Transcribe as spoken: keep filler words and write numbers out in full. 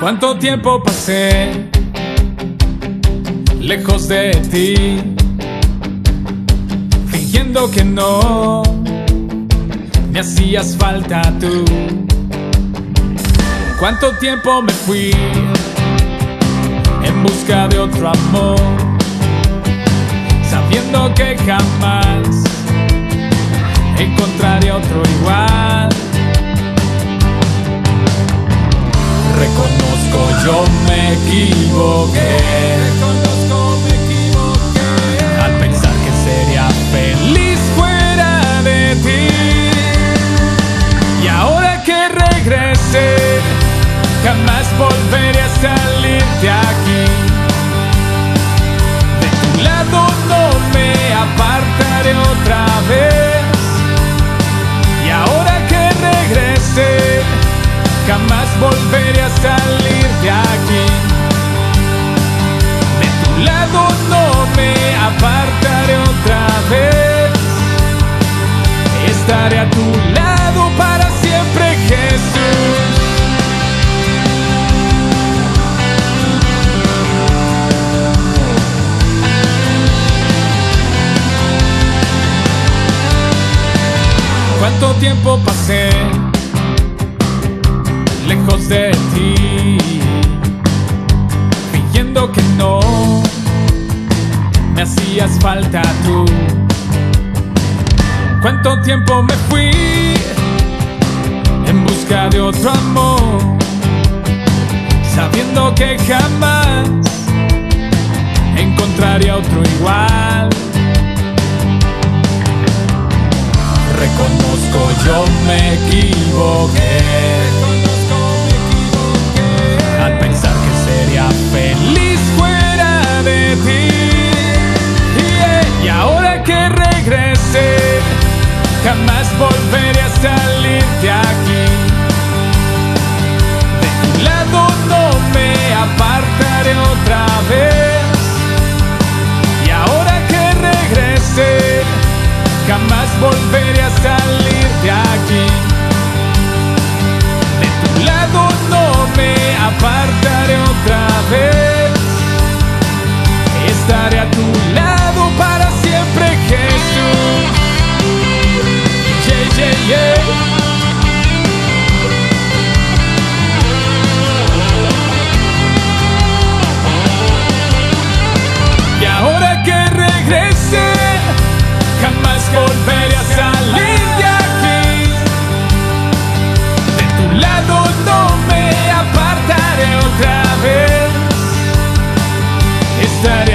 Cuánto tiempo pasé lejos de ti, fingiendo que no me hacías falta tú. Cuánto tiempo me fui en busca de otro amor, sabiendo que jamás encontraré otro igual. Reconozco, yo me equivoqué. Reconozco, me equivoqué al pensar que sería feliz fuera de ti. Y ahora que regresé, jamás volveré a salir de aquí. De tu lado no me apartaré otra vez. Y ahora que regresé, jamás volveré a salir de aquí. De tu lado no me apartaré otra vez. Estaré a tu lado para siempre, Jesús. Cuánto tiempo pasé lejos de ti, fingiendo que no me hacías falta tú. Cuánto tiempo me fui en busca de otro amor, sabiendo que jamás encontraría otro igual. Reconozco, yo me equivoqué al pensar que sería feliz fuera de ti. Yeah. Y ahora que regresé, jamás volveré a salir de aquí. De tu lado no me apartaré otra vez. Y ahora que regresé, jamás volveré a salir de aquí. De tu lado no me apartaré otra vez. Estaré a tu lado para siempre, Jesús. Yeah, yeah, yeah. Y ahora que regresé, jamás volveré a salir de aquí. De tu lado no me apartaré otra vez. Estaré